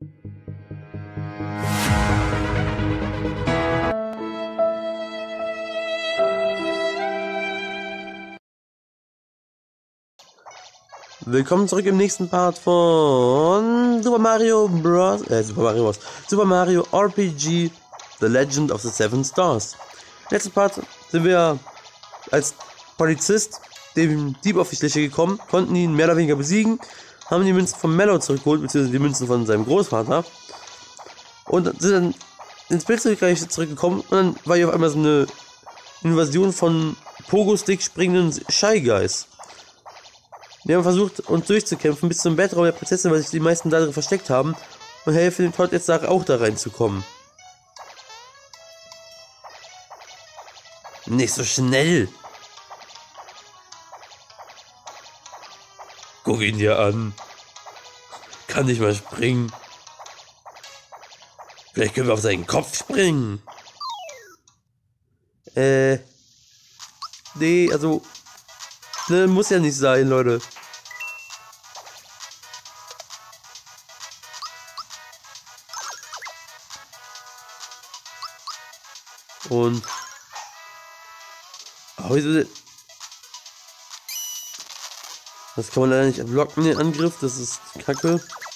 Willkommen zurück im nächsten Part von Super Mario RPG The Legend of the Seven Stars. Im letzten Part sind wir als Polizist dem Dieb auf die Schliche gekommen, konnten ihn mehr oder weniger besiegen, haben die Münzen von Mallow zurückgeholt, beziehungsweise die Münzen von seinem Großvater, und sind dann ins Pilzreich zurückgekommen, und dann war hier auf einmal so eine Invasion von Pogo-Stick springenden Shy Guys. Wir haben versucht, uns durchzukämpfen bis zum Bettraum der Prinzessin, weil sich die meisten da drin versteckt haben, und helfen dem Todd jetzt auch da reinzukommen. Nicht so schnell! Guck ihn dir an. Kann nicht mal springen. Vielleicht können wir auf seinen Kopf springen. Nee, also... Ne, muss ja nicht sein, Leute. Und... Oh, das kann man leider nicht blocken, den Angriff. Das ist kacke.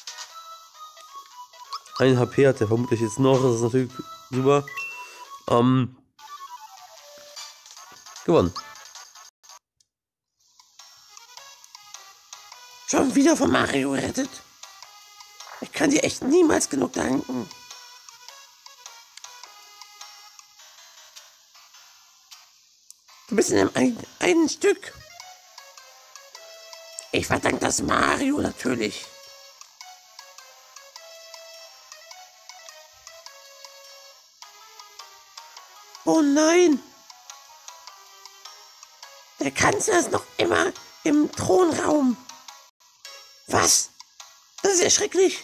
1 HP hat er vermutlich jetzt noch. Das ist natürlich super. Gewonnen. Schon wieder von Mario gerettet? Ich kann dir echt niemals genug danken. Du bist in einem einen Stück. Ich verdanke das Mario natürlich. Oh nein! Der Kanzler ist noch immer im Thronraum. Was? Das ist ja schrecklich.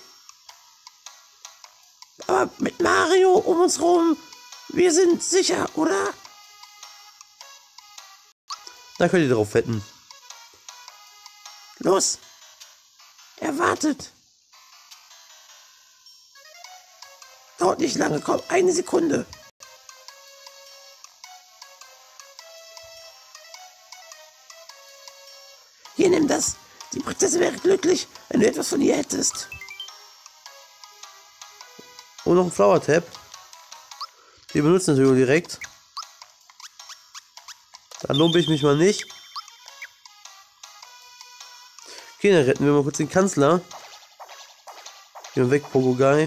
Aber mit Mario um uns rum, wir sind sicher, oder? Da könnt ihr drauf wetten. Los! Er wartet. Dauert nicht lange, komm, 1 Sekunde. Hier, nimm das. Die Prinzessin wäre glücklich, wenn du etwas von ihr hättest. Und noch ein Flower Tap. Wir benutzen natürlich direkt. Da lumpe ich mich mal nicht. Okay, dann retten wir mal kurz den Kanzler. Gehen wir weg, Pogo Guy.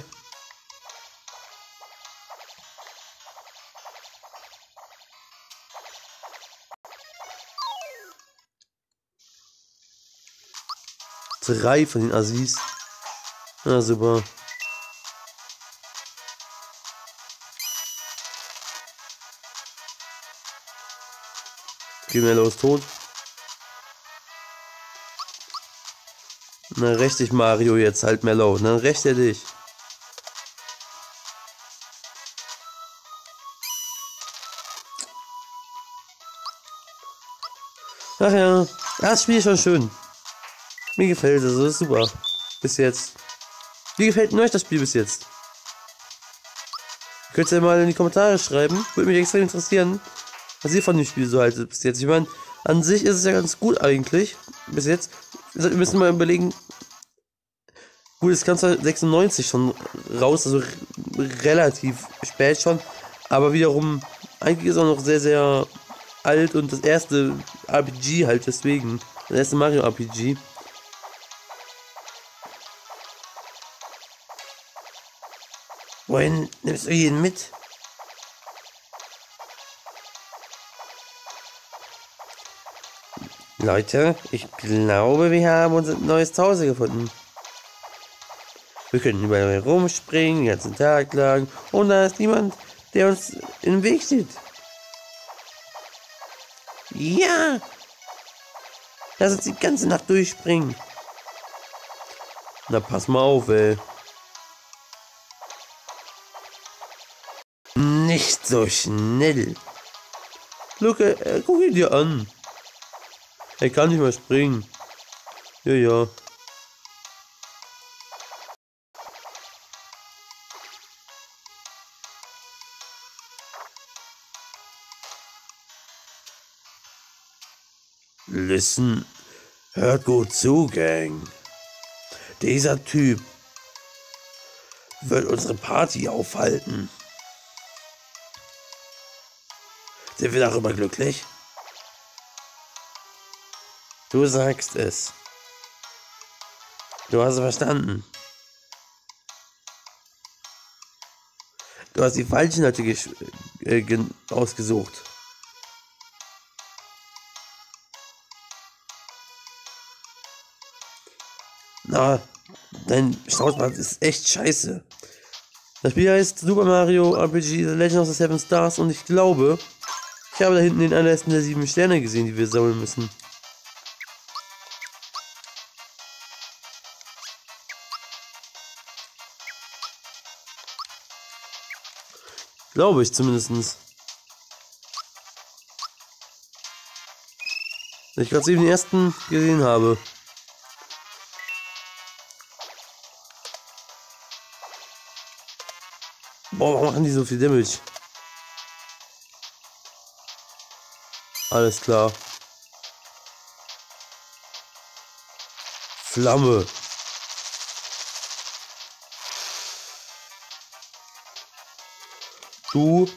Drei von den Assis. Na super. Okay, Mallow ist tot. Na, rächt dich Mario jetzt halt, Mallow. Dann rächt er dich. Ach ja, das Spiel ist schon schön. Mir gefällt es, das ist super. Bis jetzt. Wie gefällt euch das Spiel bis jetzt? Könnt ihr mal in die Kommentare schreiben. Würde mich extrem interessieren, was ihr von dem Spiel so haltet bis jetzt. Ich meine, an sich ist es ja ganz gut eigentlich. Bis jetzt. Wir müssen mal überlegen. Gut, es kam 96 schon raus, also relativ spät schon. Aber wiederum, eigentlich ist es auch noch sehr, sehr alt und das erste RPG halt deswegen. Das erste Mario RPG. Wohin nimmst du ihn mit? Leute, ich glaube, wir haben unser neues Zuhause gefunden. Wir können überall rumspringen, den ganzen Tag lang, und da ist niemand, der uns im Weg steht. Ja! Lass uns die ganze Nacht durchspringen. Na, pass mal auf, ey. Nicht so schnell. Luke, guck ihn dir an. Er kann nicht mehr springen. Ja, ja. Listen, hört gut zu, Gang. Dieser Typ wird unsere Party aufhalten. Sind wir darüber glücklich? Du sagst es. Du hast es verstanden. Du hast die falschen Leute ausgesucht. Na, dein Schnauzbart ist echt scheiße. Das Spiel heißt Super Mario RPG The Legend of the Seven Stars und ich glaube, ich habe da hinten den allerersten der 7 Sterne gesehen, die wir sammeln müssen. Glaube ich zumindest. Ich gerade eben den ersten gesehen habe. Boah, warum machen die so viel Damage? Alles klar. Flamme. Du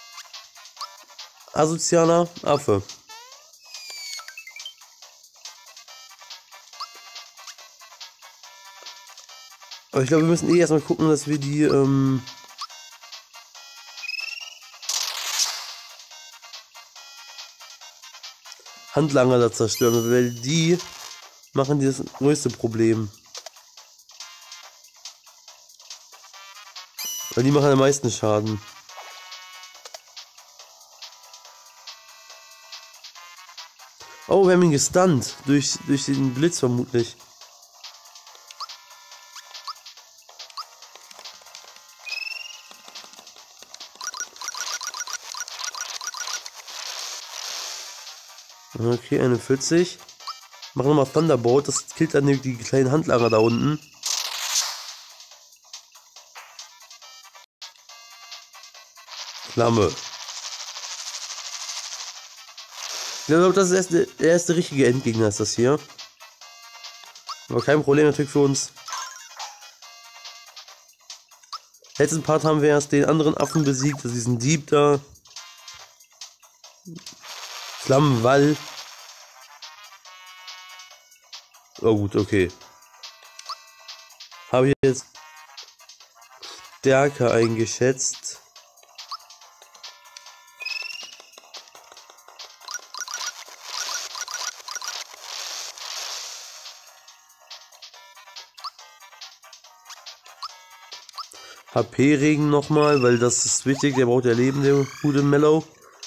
asozialer Affe. Aber ich glaube, wir müssen erstmal gucken, dass wir die Handlanger da zerstören, weil die machen das größte Problem. Weil die machen am meisten Schaden. Oh, wir haben ihn gestunt. Durch den Blitz vermutlich. Okay, 41. Machen wir mal Thunderbolt. Das killt dann die kleinen Handlanger da unten. Flamme. Ich glaube, das ist der erste richtige Endgegner ist das hier. Aber kein Problem natürlich für uns. Letzten Part haben wir erst den anderen Affen besiegt, also diesen Dieb da. Flammenwall. Oh gut, okay. Habe ich jetzt stärker eingeschätzt. HP-Regen nochmal, weil das ist wichtig, der braucht ja Leben, der gute Mellow.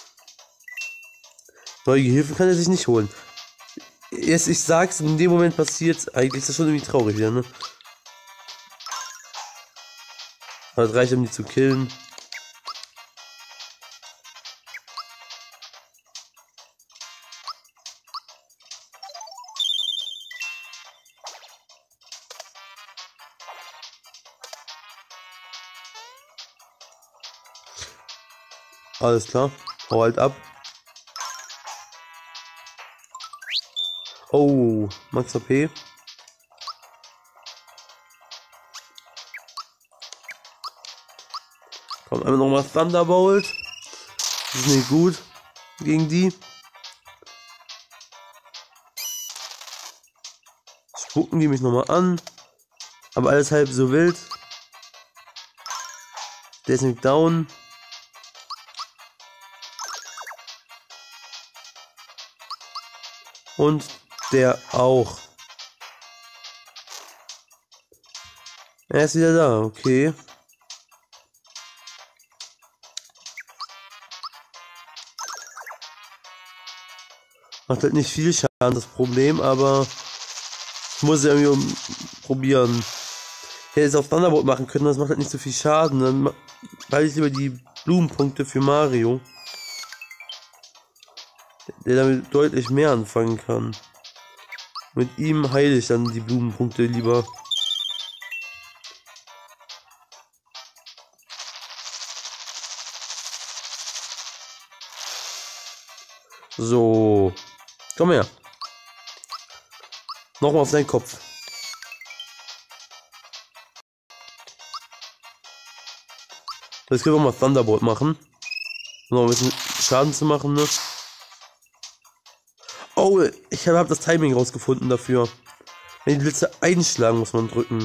Neue Hilfe kann er sich nicht holen. Jetzt, ich sag's, in dem Moment passiert, eigentlich ist das schon irgendwie traurig wieder, ne? Aber das reicht, um die zu killen. Alles klar, hau halt ab. Oh, Max HP. Kommt einmal nochmal Thunderbolt. Das ist nicht gut gegen die. Spucken die mich nochmal an. Aber alles halb so wild. Der ist nicht down. Und der auch. Er ist wieder da, okay. Macht halt nicht viel Schaden, das Problem, aber ich muss ja irgendwie probieren. Ich hätte es auf Thunderbolt machen können, das macht halt nicht so viel Schaden. Dann halte ich lieber die Blumenpunkte für Mario, der damit deutlich mehr anfangen kann. Mit ihm heile ich dann die Blumenpunkte lieber. So, komm her. Nochmal auf deinen Kopf. Jetzt können wir mal Thunderbolt machen. Um noch ein bisschen Schaden zu machen, ne? Oh, ich habe das Timing rausgefunden dafür. Wenn die Blitze einschlagen, muss man drücken.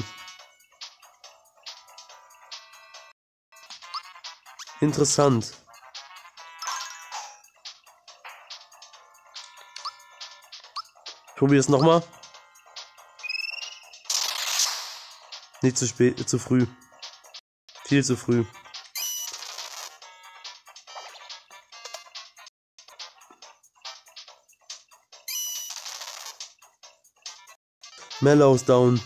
Interessant. Ich probiere es nochmal. Nicht zu spät, zu früh. Viel zu früh. Mellows down.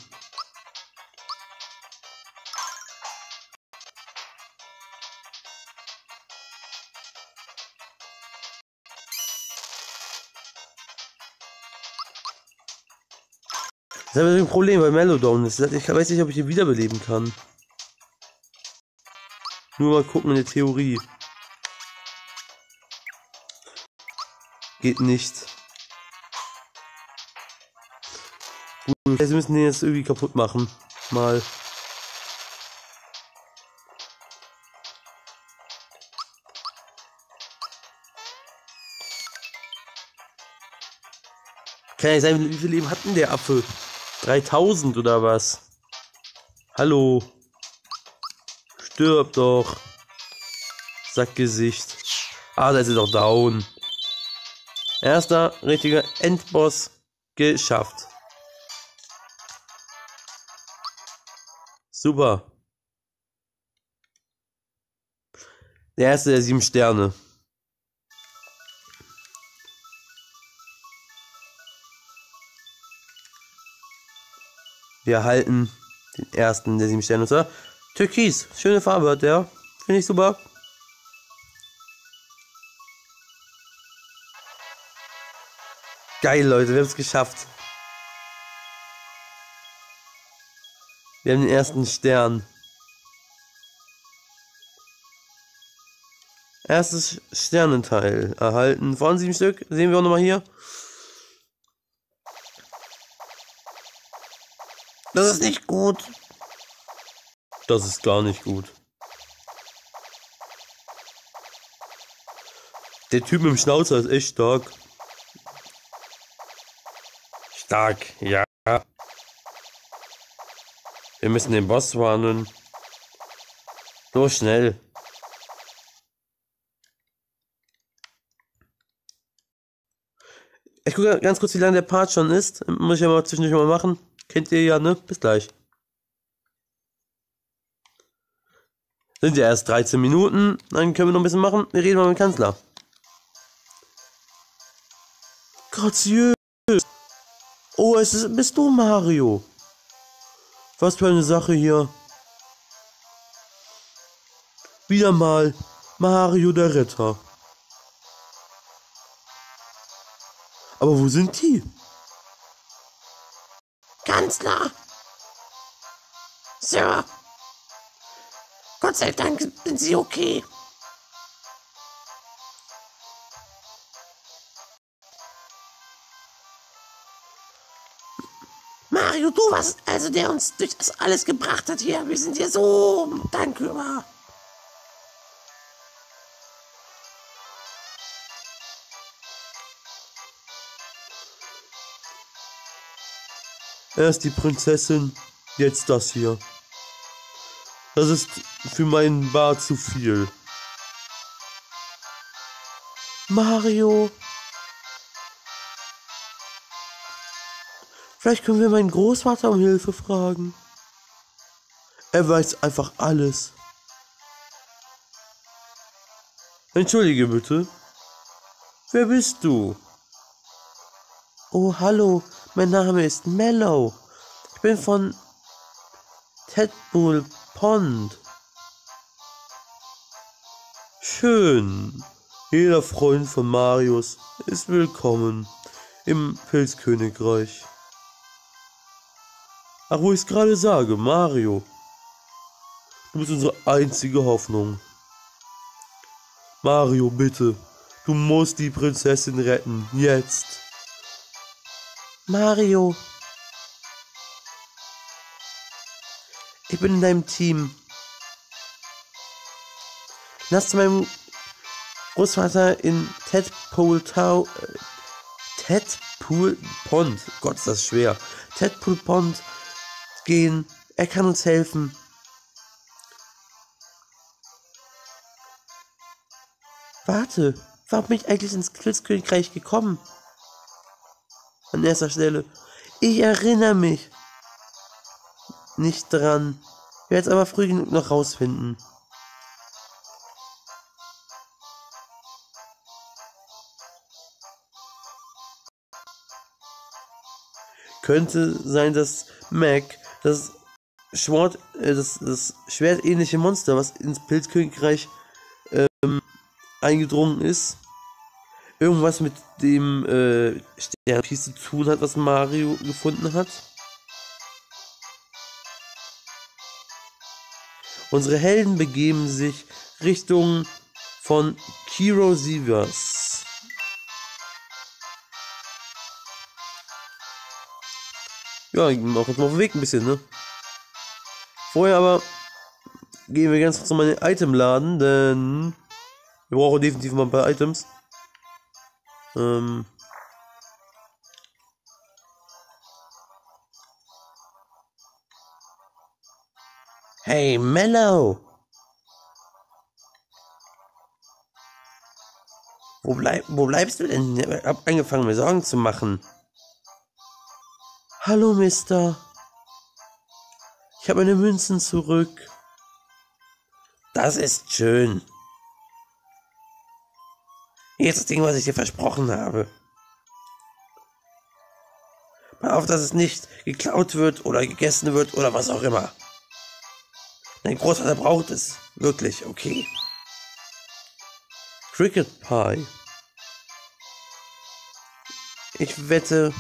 Das ist aber ein Problem, weil Mellow down ist. Ich weiß nicht, ob ich ihn wiederbeleben kann. Nur mal gucken in der Theorie. Geht nicht. Gut, wir müssen den jetzt irgendwie kaputt machen. Mal. Kann ja sein, wie viel Leben hat denn der Affe? 3000 oder was? Hallo. Stirb doch. Sackgesicht. Ah, da ist er doch down. Erster richtiger Endboss geschafft. Super. Der erste der 7 Sterne. Wir erhalten den ersten der 7 Sterne. Und zwar Türkis. Schöne Farbe hat der. Finde ich super. Geil, Leute. Wir haben es geschafft. Wir haben den ersten Stern. Erstes Sternenteil erhalten. Von 7 Stück. Sehen wir auch nochmal hier. Das ist nicht gut. Das ist gar nicht gut. Der Typ mit dem Schnauzer ist echt stark. Stark, ja. Wir müssen den Boss warnen. Nur schnell. Ich gucke ganz kurz, wie lange der Part schon ist. Muss ich ja mal zwischendurch mal machen. Kennt ihr ja, ne? Bis gleich. Sind ja erst 13 Minuten. Dann können wir noch ein bisschen machen. Wir reden mal mit dem Kanzler. Graziös. Oh, bist du Mario? Was für eine Sache hier. Wieder mal Mario der Retter. Aber wo sind die? Kanzler. Sir. Gott sei Dank sind Sie okay. Mario, du warst also der uns durch das alles gebracht hat hier. Wir sind dir so dankbar. Erst die Prinzessin, jetzt das hier. Das ist für meinen Bart zu viel. Mario. Vielleicht können wir meinen Großvater um Hilfe fragen. Er weiß einfach alles. Entschuldige bitte. Wer bist du? Oh, hallo. Mein Name ist Mellow. Ich bin von Tadpole Pond. Schön. Jeder Freund von Marius ist willkommen im Pilzkönigreich. Ach, wo ich es gerade sage, Mario. Du bist unsere einzige Hoffnung. Mario, bitte. Du musst die Prinzessin retten. Jetzt. Mario, Ich bin in deinem Team. Lass zu meinem Großvater in Tadpole Pond, Gott, ist das schwer. Tadpole Pond gehen. Er kann uns helfen. Warte, warum bin ich eigentlich ins Pilzkönigreich gekommen? An erster Stelle. Ich erinnere mich nicht dran. Ich werde es aber früh genug noch rausfinden. Könnte sein, dass Mac das schwertähnliche Monster, was ins Pilzkönigreich eingedrungen ist, irgendwas mit dem Sternpiece zu tun hat, was Mario gefunden hat. Unsere Helden begeben sich Richtung von Kirosiverse. Ja, ich bin auch jetzt mal auf dem Weg ein bisschen, ne? Vorher aber gehen wir ganz kurz nochmal in den Itemladen, denn wir brauchen definitiv mal ein paar Items. Hey, Mellow! Wo bleibst du denn? Ich hab angefangen, mir Sorgen zu machen. Hallo, Mister. Ich habe meine Münzen zurück. Das ist schön. Hier ist das Ding, was ich dir versprochen habe. Pass auf, dass es nicht geklaut wird oder gegessen wird oder was auch immer. Dein Großvater braucht es. Wirklich, okay. Cricket Pie. Ich wette...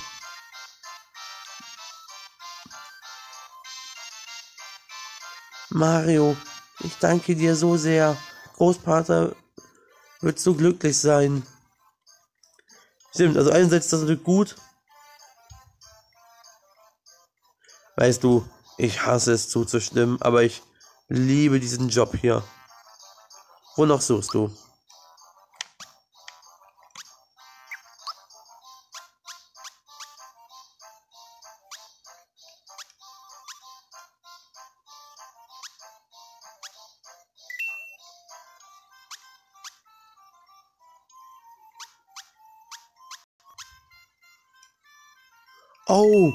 Mario, ich danke dir so sehr. Großvater wird so glücklich sein. Stimmt, also einerseits ist das natürlich gut. Weißt du, ich hasse es zuzustimmen, aber ich liebe diesen Job hier. Wonach suchst du? Oh!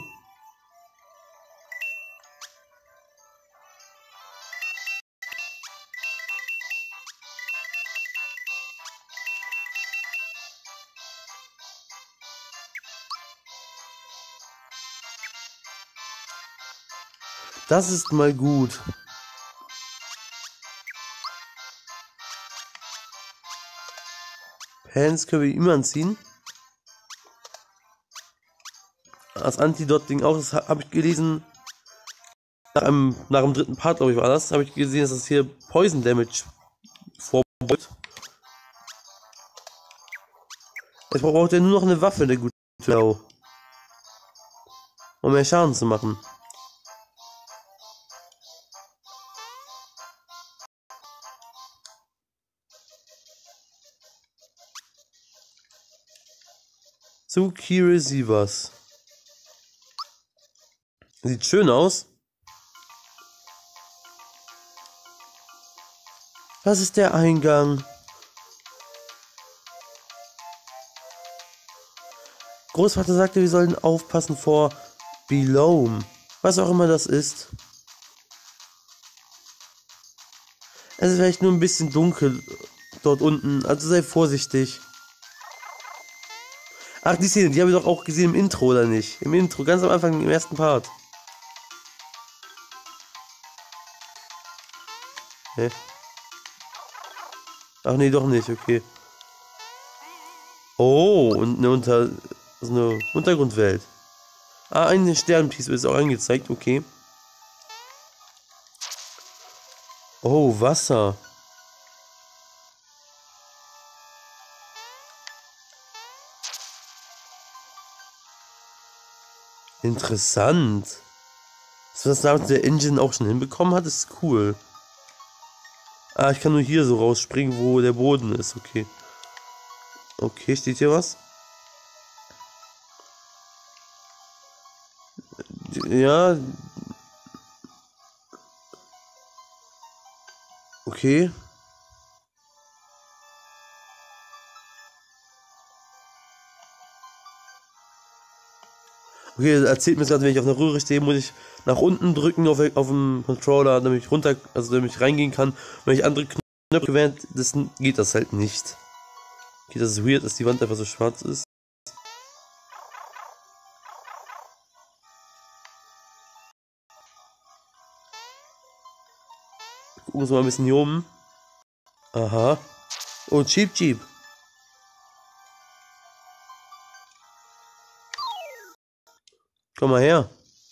Das ist mal gut. Pants können wir immer anziehen. Das Antidot-Ding auch, das habe ich gelesen. Nach dem dritten Part, glaube ich, war das. Habe ich gesehen, dass das hier Poison Damage vorbeugt. Jetzt braucht er nur noch eine Waffe, der gute Lau. Um mehr Schaden zu machen. Zu Kirosiverse. Sieht schön aus. Das ist der Eingang. Großvater sagte, wir sollten aufpassen vor Below. Was auch immer das ist. Es ist vielleicht nur ein bisschen dunkel dort unten. Also sei vorsichtig. Ach, die Szene, die habe ich doch auch gesehen im Intro, oder nicht? Im Intro, ganz am Anfang, im ersten Part. Hä? Ach nee, doch nicht, okay. Oh, und eine Untergrundwelt. Ah, eine Sternpiece ist auch angezeigt, okay. Oh, Wasser. Interessant. Das damals der Engine auch schon hinbekommen hat, ist cool. Ah, ich kann nur hier so rausspringen, wo der Boden ist, okay. Okay, steht hier was? Ja. Okay. Okay, erzählt mir gerade, wenn ich auf einer Röhre stehe, muss ich nach unten drücken auf dem Controller, damit ich runter, also damit ich reingehen kann. Wenn ich andere Knöpfe währenddessen geht das halt nicht. Okay, das ist weird, dass die Wand einfach so schwarz ist. Gucken wir uns mal ein bisschen hier oben. Aha. Oh, Cheap Jeep. Komm mal her.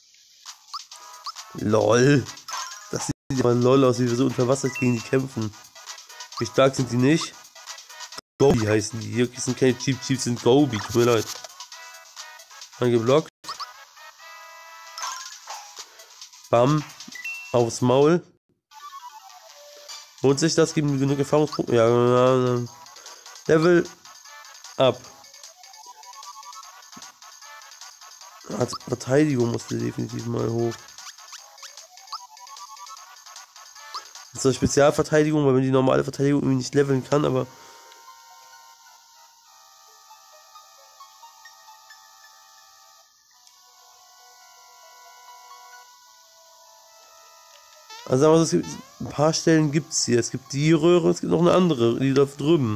LOL. Das sieht mal lol aus, wie wir so unter Wasser gegen die kämpfen. Wie stark sind die nicht? Gobi heißen die. Hier sind keine Cheap Jeeps, sind Gobi. Tut mir leid. Angeblockt. Bam. Aufs Maul. Lohnt sich das? Geben wir genug Erfahrungspunkte? Ja, Level up. Verteidigung musste definitiv mal hoch. Das ist eine Spezialverteidigung, weil man die normale Verteidigung irgendwie nicht leveln kann, aber also sagen wir so, es gibt ein paar Stellen gibt es hier. Es gibt die Röhre, es gibt noch eine andere, die da drüben.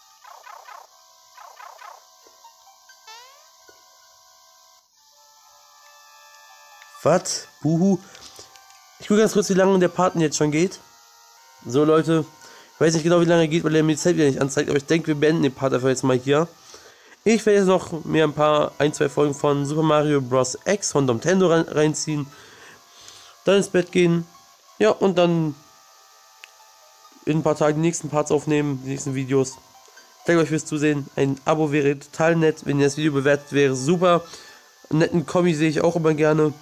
Was? Buhu. Ich gucke ganz kurz, wie lange der Part jetzt schon geht. So, Leute. Ich weiß nicht genau, wie lange er geht, weil er mir die Zeit wieder nicht anzeigt. Aber ich denke, wir beenden den Part einfach jetzt mal hier. Ich werde jetzt noch mir ein, zwei Folgen von Super Mario Bros. X von Nintendo reinziehen. Dann ins Bett gehen. Ja, und dann in ein paar Tagen die nächsten Parts aufnehmen, die nächsten Videos. Danke euch fürs Zusehen. Ein Abo wäre total nett. Wenn ihr das Video bewertet, wäre super. Einen netten Kommi sehe ich auch immer gerne.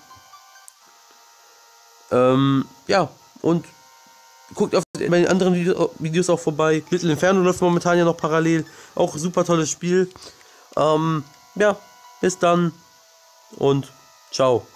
Ja, und guckt auf den anderen Videos auch vorbei. Little Inferno läuft momentan ja noch parallel. Auch super tolles Spiel. Ja, bis dann und ciao.